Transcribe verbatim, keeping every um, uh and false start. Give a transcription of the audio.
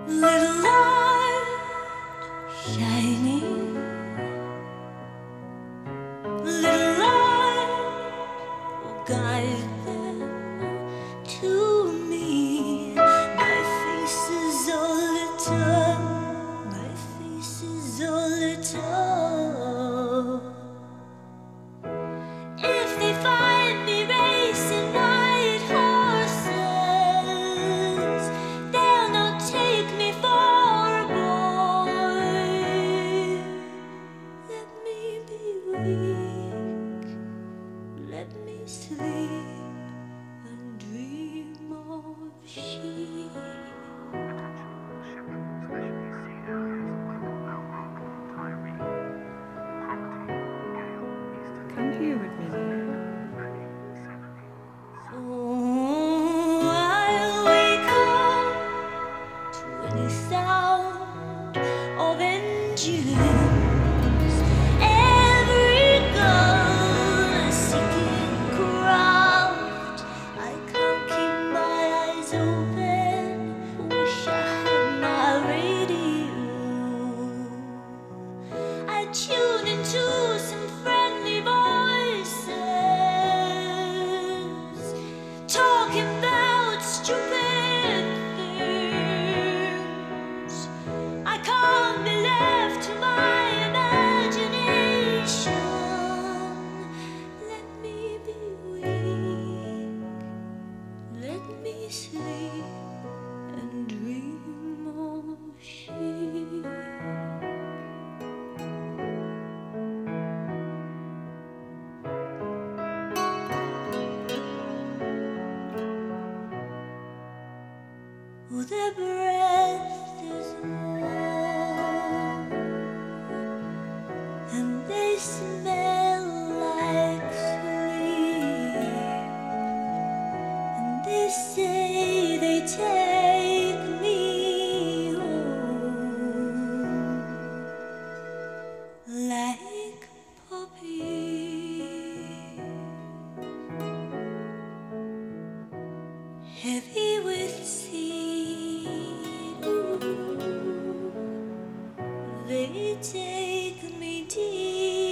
Little light shining, little light will guide them to me. My face is all lit up, my face is all lit up. If they find me racing white horses, they'll not take me for a boy. Let me be weak, let me sleep and dream of sheep. Come here with me, dear. Oh, I'll wake up to any sound of engines. Every gun a seeking craft. I can't keep my eyes open. Wish I had my radio. I tune into some friendly voices talking about stupid things. I can't be left to my imagination. Let me be weak, let me sleep and dream of sheep. Oh, their breath is warm, and they smell like sleep, and they say they take me home like poppies, heavy with seed. Ooh, they take me deep.